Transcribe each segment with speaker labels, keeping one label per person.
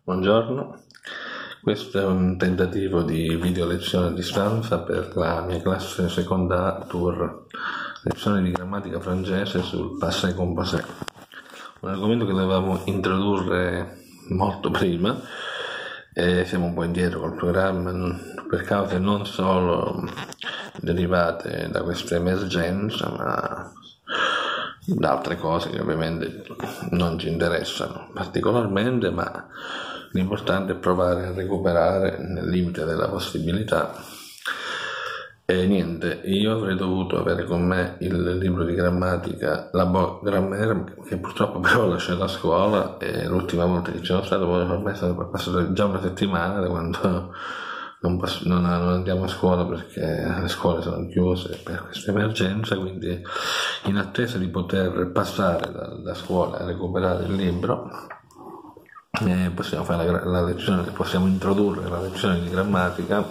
Speaker 1: Buongiorno, questo è un tentativo di video lezione a distanza per la mia classe seconda tour, lezione di grammatica francese sul passé composé, un argomento che dovevamo introdurre molto prima e siamo un po' indietro col programma per cause non solo derivate da questa emergenza ma da altre cose che ovviamente non ci interessano particolarmente, ma l'importante è provare a recuperare nel limite della possibilità. E niente, io avrei dovuto avere con me il libro di grammatica, la Grammaire, che purtroppo però ho lasciato a scuola, e l'ultima volta che ci sono stato, ormai è passata già una settimana da quando non andiamo a scuola perché le scuole sono chiuse per questa emergenza, quindi in attesa di poter passare da scuola a recuperare il libro possiamo fare la lezione, possiamo introdurre la lezione di grammatica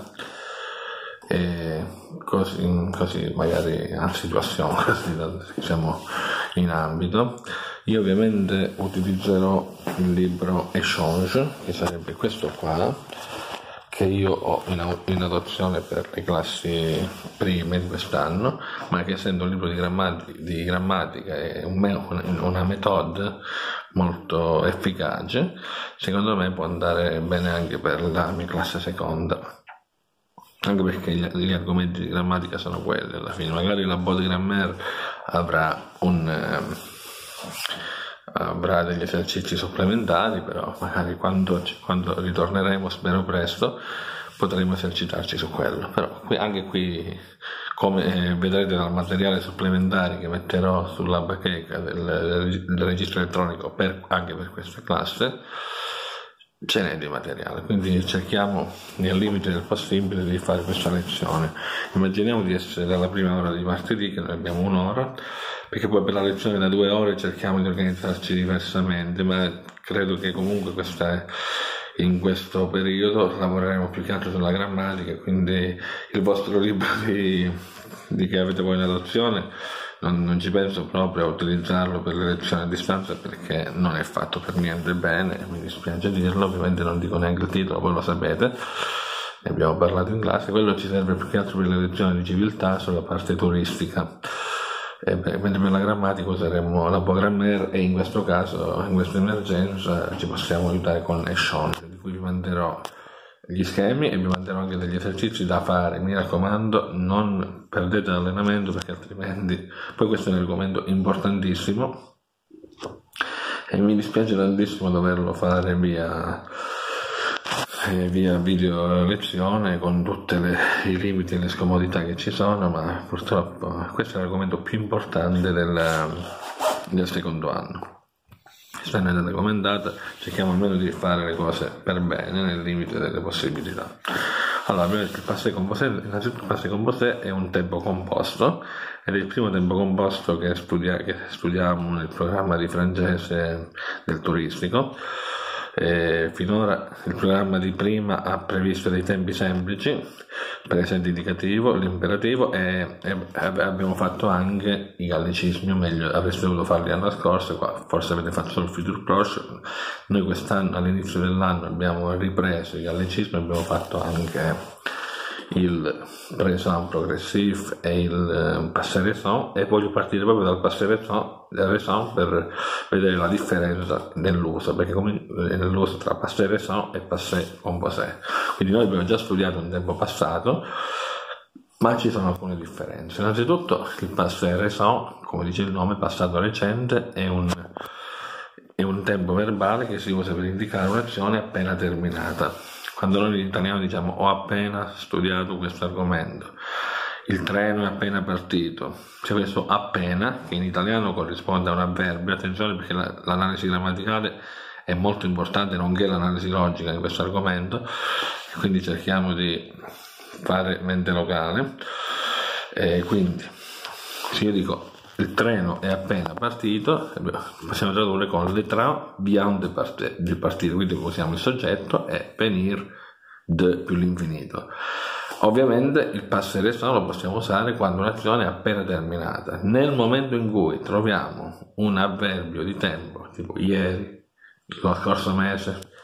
Speaker 1: e così magari a situazione, così siamo in ambito. Io ovviamente utilizzerò il libro Échange, che sarebbe questo qua, che io ho in adozione per le classi prime di quest'anno, ma che essendo un libro di grammatica è una metode molto efficace, secondo me può andare bene anche per la mia classe seconda, anche perché gli argomenti di grammatica sono quelli alla fine. Magari la Botte Grammaire avrà degli esercizi supplementari, però magari quando ritorneremo, spero presto, potremo esercitarci su quello. Però anche qui, come vedrete dal materiale supplementare che metterò sulla bacheca del registro elettronico anche per questa classe, ce n'è di materiale, quindi cerchiamo nel limite del possibile di fare questa lezione. Immaginiamo di essere dalla prima ora di martedì, che noi abbiamo un'ora, perché poi per la lezione da 2 ore cerchiamo di organizzarci diversamente, ma credo che comunque in questo periodo lavoreremo più che altro sulla grammatica, quindi il vostro libro che avete voi in adozione non ci penso proprio a utilizzarlo per le lezioni a distanza, perché non è fatto per niente bene, mi dispiace dirlo, ovviamente non dico neanche il titolo, voi lo sapete, ne abbiamo parlato in classe. Quello ci serve più che altro per le lezioni di civiltà sulla parte turistica, mentre per la grammatica useremo la Botte Grammaire, e in questo caso, in questa emergenza, ci possiamo aiutare con Échange, di cui vi manderò gli schemi e vi manderò anche degli esercizi da fare. Mi raccomando, non perdete l'allenamento, perché altrimenti poi questo è un argomento importantissimo e mi dispiace tantissimo doverlo fare via video lezione con tutti i limiti e le scomodità che ci sono, ma purtroppo questo è l'argomento più importante del secondo anno. Se ne è commentata, cerchiamo almeno di fare le cose per bene nel limite delle possibilità. Allora, abbiamo detto il passé composé. Innanzitutto il passé composé è un tempo composto ed è il primo tempo composto che studiamo nel programma di francese del turistico. Finora il programma di prima ha previsto dei tempi semplici, presente indicativo, l'imperativo, e abbiamo fatto anche i gallicismi, o meglio avreste dovuto farli l'anno scorso, forse avete fatto solo il futur proche. Noi quest'anno, all'inizio dell'anno, abbiamo ripreso i gallicismi, abbiamo fatto anche il présent progressif e il passé récent, e voglio partire proprio dal passé récent per vedere la differenza nell'uso, perché nell'uso tra passé récent e passé composé. Quindi noi abbiamo già studiato un tempo passato, ma ci sono alcune differenze. Innanzitutto il passé récent, come dice il nome, passato recente, è un tempo verbale che si usa per indicare un'azione appena terminata. Quando noi in italiano diciamo ho appena studiato questo argomento, il treno è appena partito, c'è questo appena che in italiano corrisponde a un avverbio. Attenzione, perché l'analisi grammaticale è molto importante, nonché l'analisi logica in questo argomento, quindi cerchiamo di fare mente locale. Quindi se io dico il treno è appena partito, possiamo tradurre con le train vient de partir, quindi usiamo il soggetto e venir de più l'infinito. Ovviamente il passé récent lo possiamo usare quando un'azione è appena terminata. Nel momento in cui troviamo un avverbio di tempo, tipo ieri, lo scorso mese,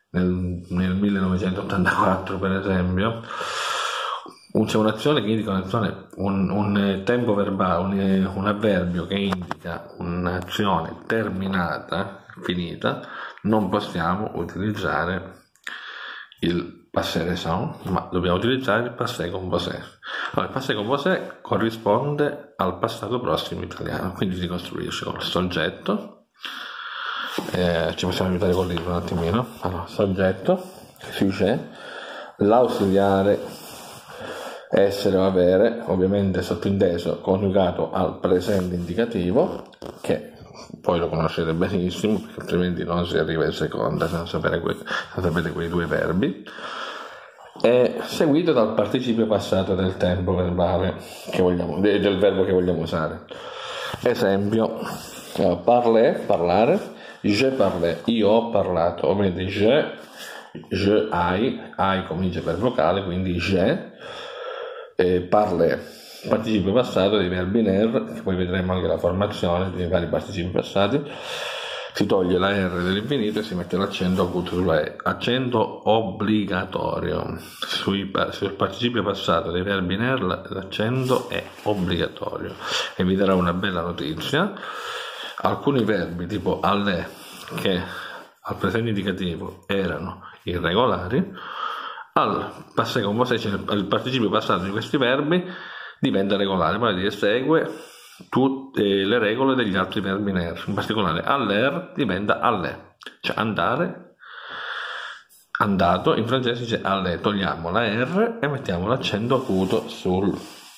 Speaker 1: nel 1984 per esempio, c'è un'azione che indica un tempo verbale, un avverbio che indica un'azione terminata, finita, non possiamo utilizzare il passé récent, ma dobbiamo utilizzare il passé composé. Allora, il passé composé corrisponde al passato prossimo italiano, quindi si costruisce con il soggetto. Ci possiamo aiutare con il libro un attimino. Allora, soggetto, sujet, l'ausiliare essere o avere, ovviamente sottinteso coniugato al presente indicativo, che poi lo conoscete benissimo perché altrimenti non si arriva in seconda senza sapere quei due verbi, è seguito dal participio passato del tempo verbale del verbo che vogliamo usare. Esempio, parler, parlare, je parlé, io ho parlato, ovviamente je hai comincia per vocale, quindi je, parler, participio passato dei verbi ner, che poi vedremo anche la formazione dei vari participi passati. Si toglie la R dell'infinito e si mette l'accento acuto sulla E, accento obbligatorio. Sul participio passato dei verbi ner l'accento è obbligatorio. E vi darà una bella notizia: alcuni verbi tipo aller, che al presente indicativo erano irregolari, al passé composé, il participio passato di questi verbi diventa regolare, vale a dire segue tutte le regole degli altri verbi ner. In particolare aller diventa allé, cioè andare, andato, in francese dice allé, togliamo la R e mettiamo l'accento acuto sulla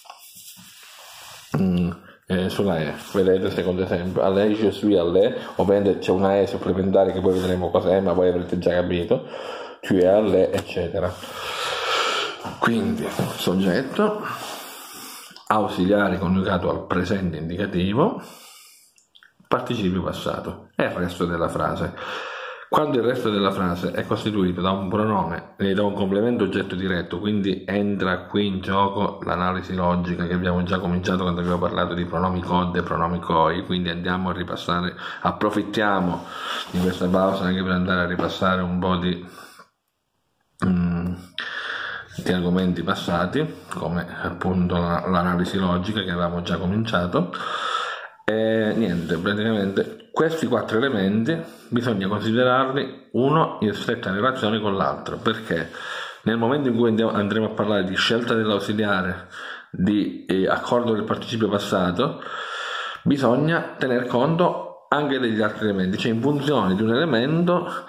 Speaker 1: E. Vedete il secondo esempio, allé, je suis allé, ovviamente c'è una E supplementare che poi vedremo cos'è, ma voi avrete già capito, tu es allé, eccetera. Quindi soggetto, ausiliare coniugato al presente indicativo, participio passato e il resto della frase. Quando il resto della frase è costituito da un pronome e da un complemento oggetto diretto, quindi entra qui in gioco l'analisi logica che abbiamo già cominciato quando abbiamo parlato di pronomi cod e pronomi coi, quindi andiamo a ripassare, approfittiamo di questa pausa anche per andare a ripassare un po' di argomenti passati, come appunto l'analisi logica che avevamo già cominciato. E niente, praticamente questi 4 elementi bisogna considerarli uno in stretta relazione con l'altro, perché nel momento in cui andremo a parlare di scelta dell'ausiliare, di accordo del participio passato, bisogna tener conto anche degli altri elementi, cioè in funzione di un elemento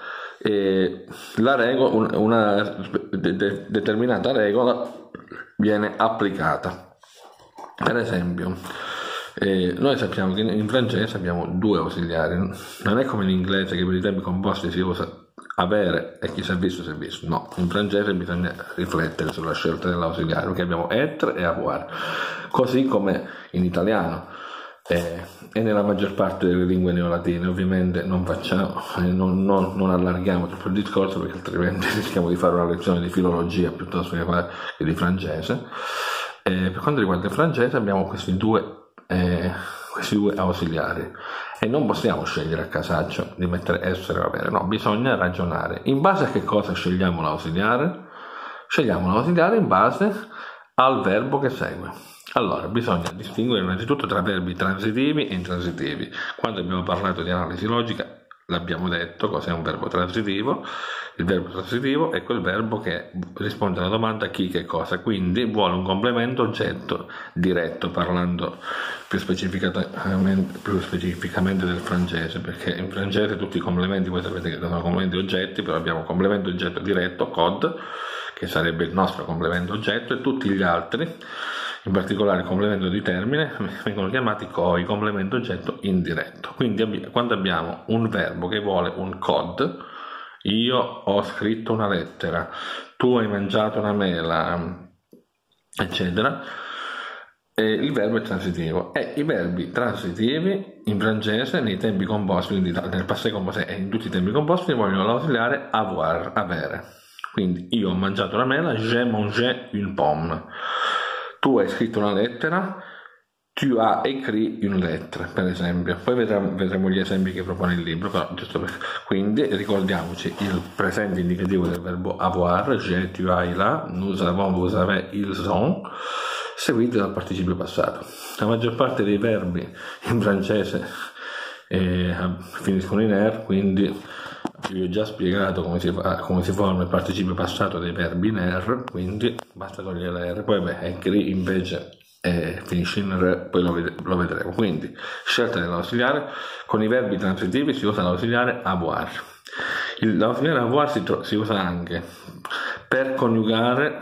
Speaker 1: la regola, una determinata regola viene applicata. Per esempio, noi sappiamo che in francese abbiamo 2 ausiliari, non è come in inglese che per i tempi composti si usa avere e chi si è visto si è visto. No, in francese bisogna riflettere sulla scelta dell'ausiliare, perché abbiamo être e avoir, così come in italiano e nella maggior parte delle lingue neolatine. Ovviamente non allarghiamo troppo il discorso, perché altrimenti rischiamo di fare una lezione di filologia piuttosto che di francese. Per quanto riguarda il francese abbiamo questi due ausiliari e non possiamo scegliere a casaccio di mettere essere o avere, no, bisogna ragionare in base a che cosa scegliamo l'ausiliare. Scegliamo l'ausiliare in base al verbo che segue. Allora, bisogna distinguere innanzitutto tra verbi transitivi e intransitivi. Quando abbiamo parlato di analisi logica l'abbiamo detto cos'è un verbo transitivo. Il verbo transitivo è quel verbo che risponde alla domanda chi, che cosa, quindi vuole un complemento oggetto diretto, parlando più specificamente del francese, perché in francese tutti i complementi, voi sapete che sono complementi oggetti, però abbiamo complemento oggetto diretto, cod, che sarebbe il nostro complemento oggetto, e tutti gli altri, in particolare il complemento di termine, vengono chiamati coi, complemento oggetto indiretto. Quindi quando abbiamo un verbo che vuole un cod, io ho scritto una lettera, tu hai mangiato una mela, eccetera, il verbo è transitivo. E i verbi transitivi in francese nei tempi composti, quindi nel passé composé e in tutti i tempi composti, vogliono l'ausiliare avoir, avere. Quindi io ho mangiato una mela, j'ai mangé une pomme. Tu hai scritto una lettera, tu as écrit une lettre, per esempio. Poi vedremo gli esempi che propone il libro, però giusto per... Quindi ricordiamoci il presente indicativo del verbo avoir, j'ai, tu as, il a, nous avons, vous avez, ils ont, seguito dal participio passato. La maggior parte dei verbi in francese finiscono in er, quindi vi ho già spiegato come si forma il participio passato dei verbi in er, quindi basta togliere la r. Poi écrit invece finisce in r, poi lo vedremo. Quindi scelta dell'ausiliare: con i verbi transitivi si usa l'ausiliare avoir. L'ausiliare avoir si usa anche per coniugare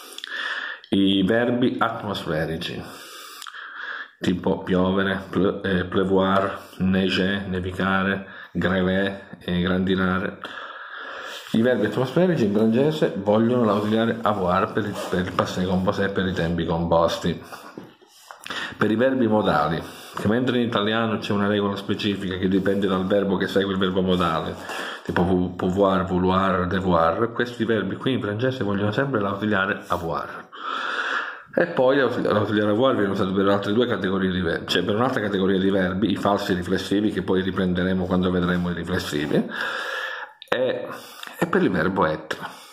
Speaker 1: i verbi atmosferici, tipo piovere, pleuvoir, neiger, nevicare, grever, grandinare. I verbi atmosferici in francese vogliono l'ausiliare avoir per il passé composé e per i tempi composti. Per i verbi modali, che mentre in italiano c'è una regola specifica che dipende dal verbo che segue il verbo modale, tipo pouvoir, vouloir, devoir, questi verbi qui in francese vogliono sempre l'ausiliare avoir. E poi l'ausiliare avoir viene usato per altre due categorie di verbi, cioè per un'altra categoria di verbi, i falsi riflessivi, che poi riprenderemo quando vedremo i riflessivi, e per il verbo être.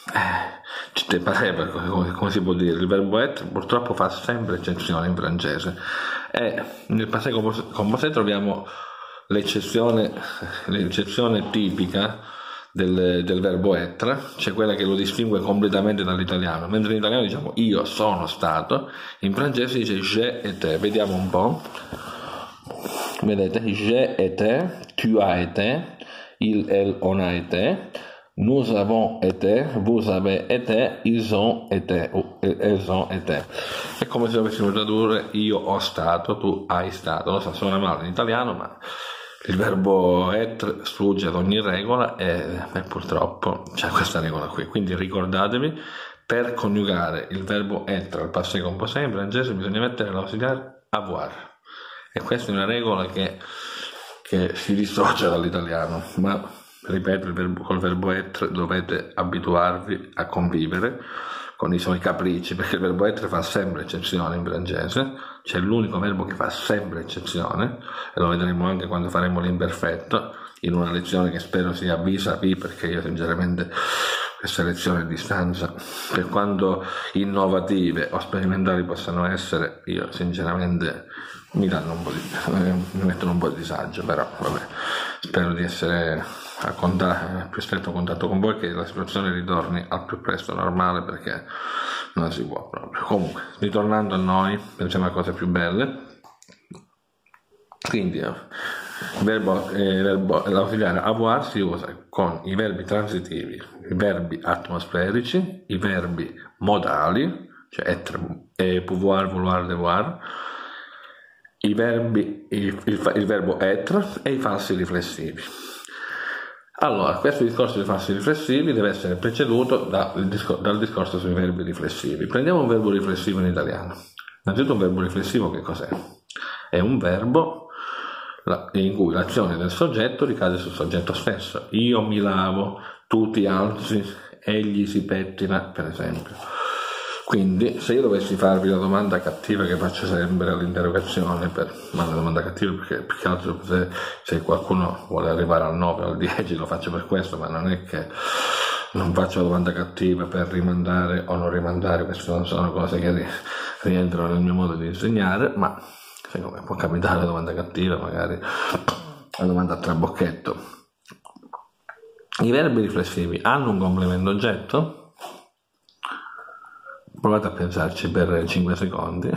Speaker 1: Ci pareva, come si può dire, il verbo être purtroppo fa sempre eccezione in francese, e nel passé composé troviamo l'eccezione tipica del verbo être, cioè quella che lo distingue completamente dall'italiano. Mentre in italiano diciamo io sono stato, in francese dice j'ai été. Vediamo un po'. Vedete, j'ai été, tu as été, il, elle, on a été, nous avons été, vous avez été, ils ont été, elles ont été. È come se dovessimo tradurre io ho stato, tu hai stato. Lo so, suona male in italiano, ma il verbo être sfugge ad ogni regola e purtroppo c'è questa regola qui. Quindi ricordatevi, per coniugare il verbo être al passé composé in francese bisogna mettere l'ausiliare avoir, e questa è una regola che si dissocia dall'italiano, ma ripeto, col verbo être dovete abituarvi a convivere con i suoi capricci, perché il verbo être fa sempre eccezione in francese, c'è l'unico verbo che fa sempre eccezione, e lo vedremo anche quando faremo l'imperfetto, in una lezione che spero sia vis-à-vis, perché io sinceramente queste lezioni a distanza, per quanto innovative o sperimentali possano essere, io sinceramente mi mettono un po' di disagio, però vabbè, spero di essere a più stretto contatto con voi, che la situazione ritorni al più presto normale, perché non si può proprio. Comunque, ritornando a noi, pensiamo a cose più belle. Quindi l'ausiliare avoir si usa con i verbi transitivi, i verbi atmosferici, i verbi modali, cioè être, pouvoir, vouloir, devoir, il verbo être e i falsi riflessivi. Allora, questo discorso dei falsi riflessivi deve essere preceduto dal discorso sui verbi riflessivi. Prendiamo un verbo riflessivo in italiano. Innanzitutto, un verbo riflessivo che cos'è? È un verbo in cui l'azione del soggetto ricade sul soggetto stesso. Io mi lavo, tu ti alzi, egli si pettina, per esempio. Quindi, se io dovessi farvi la domanda cattiva che faccio sempre all'interrogazione, ma la domanda cattiva perché più che altro se qualcuno vuole arrivare al 9 o al 10 lo faccio per questo, ma non è che non faccio la domanda cattiva per rimandare o non rimandare, queste non sono cose che rientrano nel mio modo di insegnare, ma secondo me può capitare la domanda cattiva, magari la domanda a trabocchetto. I verbi riflessivi hanno un complemento oggetto? Provate a pensarci per 5 secondi.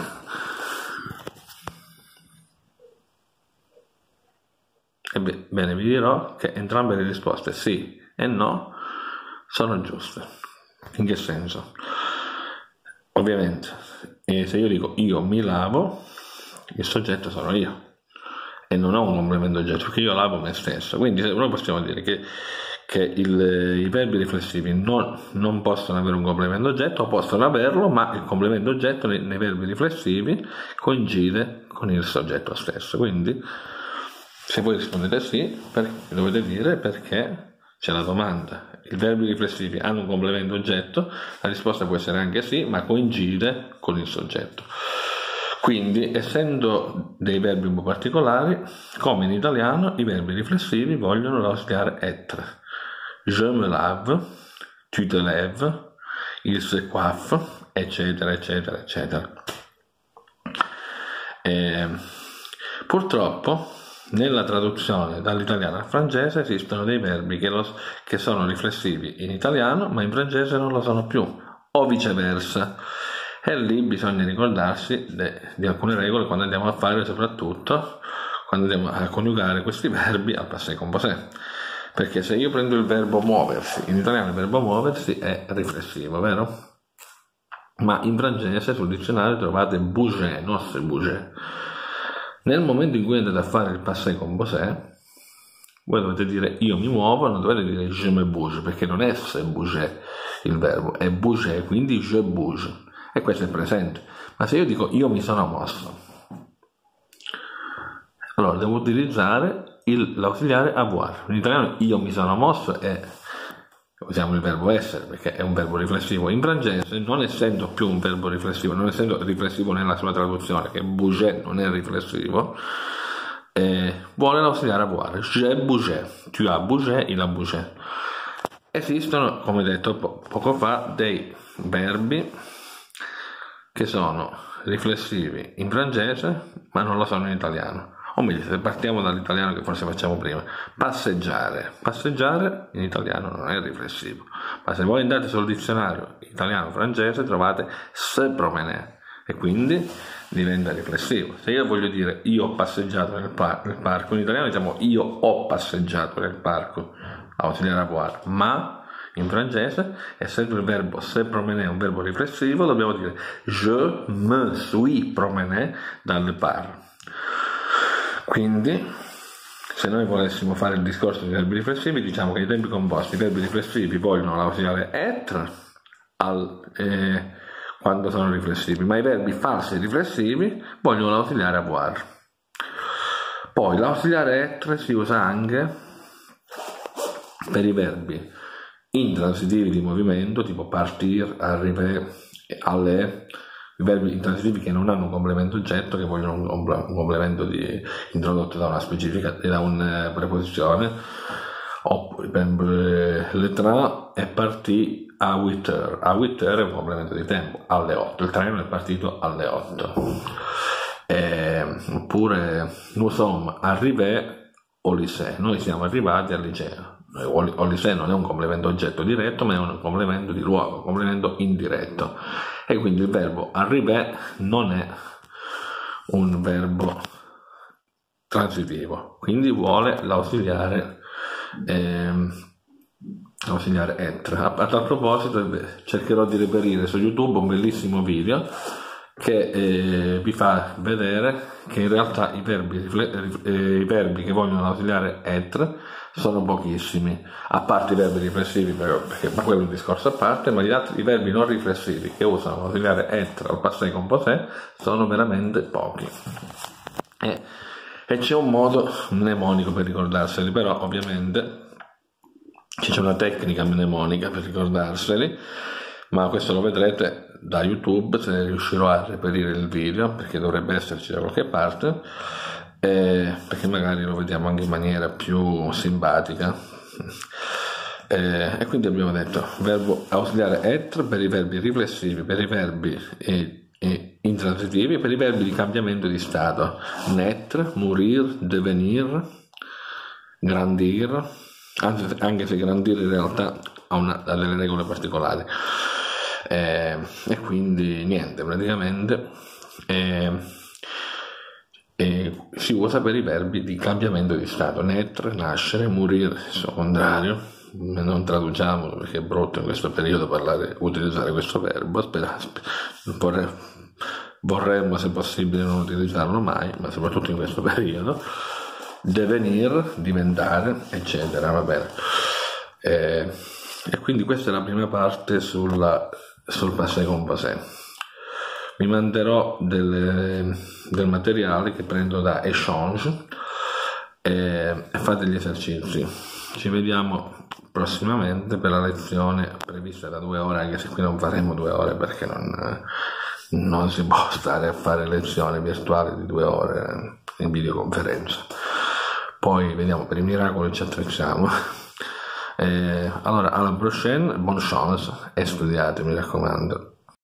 Speaker 1: Bene, vi dirò che entrambe le risposte sì e no sono giuste. In che senso? Ovviamente, se io dico io mi lavo, il soggetto sono io e non ho un complemento oggetto, perché io lavo me stesso. Quindi noi possiamo dire che i verbi riflessivi non possono avere un complemento oggetto, o possono averlo, ma il complemento oggetto nei verbi riflessivi coincide con il soggetto stesso. Quindi, se voi rispondete sì, dovete dire perché c'è la domanda. I verbi riflessivi hanno un complemento oggetto? La risposta può essere anche sì, ma coincide con il soggetto. Quindi, essendo dei verbi un po' particolari, come in italiano, i verbi riflessivi vogliono l'ausiliare être. Je me lave, tu te lèves, il se coiffe, eccetera, eccetera, eccetera. Purtroppo, nella traduzione dall'italiano al francese esistono dei verbi che sono riflessivi in italiano, ma in francese non lo sono più, o viceversa. E lì bisogna ricordarsi di alcune regole quando andiamo a fare, soprattutto quando andiamo a coniugare questi verbi al passé composé. Perché se io prendo il verbo muoversi, in italiano il verbo muoversi è riflessivo, vero? Ma in francese sul dizionario trovate bouger, non se bouger. Nel momento in cui andate a fare il passé composé, voi dovete dire io mi muovo, non dovete dire je me bouge, perché non è se bouger il verbo, è bouger, quindi je bouge. E questo è presente. Ma se io dico io mi sono mosso, allora devo utilizzare l'ausiliare avoir. In italiano io mi sono mosso e usiamo il verbo essere perché è un verbo riflessivo. In francese, non essendo più un verbo riflessivo, non essendo riflessivo nella sua traduzione, che bouger non è riflessivo, vuole l'ausiliare avoir. Je bougé, tu as bougé, il a bougé. Esistono, come detto poco fa, dei verbi che sono riflessivi in francese ma non lo sono in italiano. O meglio, se partiamo dall'italiano che forse facciamo prima, passeggiare in italiano non è riflessivo, ma se voi andate sul dizionario italiano-francese trovate se promener e quindi diventa riflessivo. Se io voglio dire io ho passeggiato nel parco, in italiano diciamo io ho passeggiato nel parco, ausiliare avoir, ma in francese, essendo il verbo se promener un verbo riflessivo, dobbiamo dire je me suis promené dans le parc. Quindi, se noi volessimo fare il discorso dei verbi riflessivi, diciamo che i tempi composti, i verbi riflessivi vogliono l'ausiliare être quando sono riflessivi, ma i verbi falsi riflessivi vogliono l'ausiliare avoir. Poi l'ausiliare être si usa anche per i verbi intransitivi di movimento, tipo partir, arriver, aller, i verbi intransitivi che non hanno un complemento oggetto, che vogliono un complemento introdotto da una specifica, da una preposizione. Per esempio, le train è partito a 8 heures. A 8 heures è un complemento di tempo, alle 8. Il treno è partito alle 8. Oppure nous sommes arrivés au lycée. Noi siamo arrivati al liceo. Au lycée non è un complemento oggetto diretto, ma è un complemento di luogo, un complemento indiretto. E quindi il verbo arriver non è un verbo transitivo, quindi vuole l'ausiliare être. A tal proposito cercherò di reperire su YouTube un bellissimo video che vi fa vedere che in realtà i verbi che vogliono ausiliare être sono pochissimi, a parte i verbi riflessivi, ma quello è un discorso a parte, ma i verbi non riflessivi che usano l'ausiliare être al passé composé sono veramente pochi. E c'è un modo mnemonico per ricordarseli, però ovviamente c'è una tecnica mnemonica per ricordarseli, ma questo lo vedrete da YouTube se riuscirò a reperire il video, perché dovrebbe esserci da qualche parte, perché magari lo vediamo anche in maniera più simpatica. E quindi abbiamo detto verbo ausiliare être per i verbi riflessivi, per i verbi intransitivi, per i verbi di cambiamento di stato: naître, mourir, devenir, grandir, anche se grandir in realtà ha delle regole particolari. E quindi niente, praticamente si usa per i verbi di cambiamento di stato: naître, nascere, mourir, il suo contrario. Non traduciamo perché è brutto in questo periodo utilizzare questo verbo, vorremmo se possibile non utilizzarlo mai, ma soprattutto in questo periodo. Devenir, diventare, eccetera, va bene. E quindi questa è la prima parte sul passé composé. Vi manderò del materiale che prendo da Échange e fate gli esercizi. Ci vediamo prossimamente per la lezione prevista da 2 ore, anche se qui non faremo 2 ore perché non si può stare a fare lezioni virtuali di 2 ore in videoconferenza. Poi vediamo, per i miracoli ci attrezziamo. Allora, alla prochaine, bonne chance e studiate, mi raccomando.